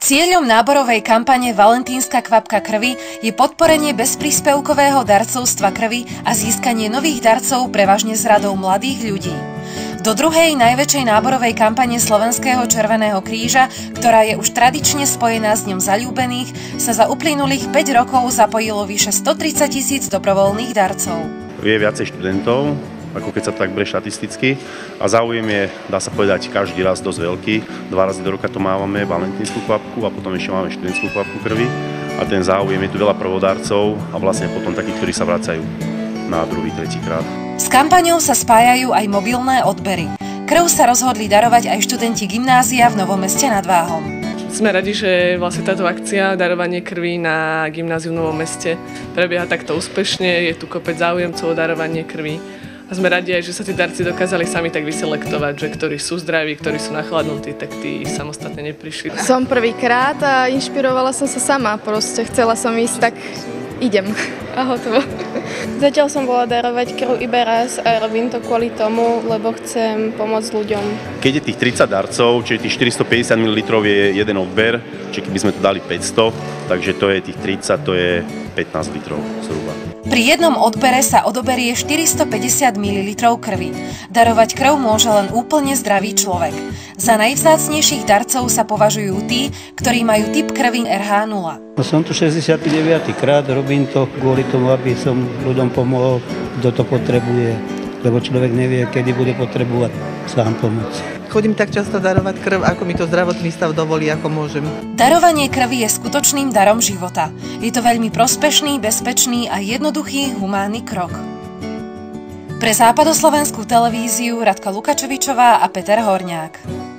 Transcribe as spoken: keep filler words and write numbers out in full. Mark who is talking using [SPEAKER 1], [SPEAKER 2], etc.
[SPEAKER 1] Cieľom náborovej kampane Valentínska kvapka krvi je podporenie bezpríspevkového darcovstva krvi a získanie nových darcov prevažne z radov mladých ľudí. Do druhej najväčšej náborovej kampane Slovenského Červeného kríža, ktorá je už tradične spojená s Dňom zaľúbených, sa za uplynulých päť rokov zapojilo vyše stotridsať tisíc dobrovoľných darcov.
[SPEAKER 2] Je viacej študentov, ako keď sa to tak berie štatisticky. A záujem je, dá sa povedať, každý raz dosť veľký. Dva razy do roka to máme valentínsku kvapku a potom ešte máme študentskú kvapku krvi. A ten záujem, je tu veľa prvodárcov a vlastne potom takých, ktorí sa vracajú na druhý, tretí krát.
[SPEAKER 1] S kampaňou sa spájajú aj mobilné odbery. Krv sa rozhodli darovať aj študenti gymnázia v Novom Meste nad Váhom.
[SPEAKER 3] Sme radi, že vlastne táto akcia darovanie krvi na gymnáziu v Novom Meste prebieha takto úspešne. Je tu kopec záujemcov o darovanie krvi. A sme radi aj, že sa tí darci dokázali sami tak vyselektovať, že ktorí sú zdraví, ktorí sú nachladnutí, tak tí samostatne neprišli.
[SPEAKER 4] Som prvýkrát a inšpirovala som sa sama, proste chcela som ísť, tak idem a hotovo.
[SPEAKER 5] Zatiaľ som bola darovať krv iba raz a robím to kvôli tomu, lebo chcem pomôcť ľuďom.
[SPEAKER 2] Keď je tých tridsať darcov, čiže tých štyristopäťdesiat mililitrov je jeden odber, čiže keby sme tu dali päťsto, takže to je tých tridsať, to je pätnásť litrov zhruba.
[SPEAKER 1] Pri jednom odbere sa odoberie štyristopäťdesiat mililitrov krvi. Darovať krv môže len úplne zdravý človek. Za najvzácnejších darcov sa považujú tí, ktorí majú typ krvi er há nula.
[SPEAKER 6] Som tu šesťdesiaty deviaty krát, robím to kvôli tomu, aby som ľuďom pomohol, kto to potrebuje, lebo človek nevie, kedy bude potrebovať sám pomoc.
[SPEAKER 7] Chodím tak často darovať krv, ako mi to zdravotný stav dovolí, ako môžem.
[SPEAKER 1] Darovanie krvi je skutočným darom života. Je to veľmi prospešný, bezpečný a jednoduchý humánny krok. Pre západoslovenskú televíziu Radka Lukačevičová a Peter Horňák.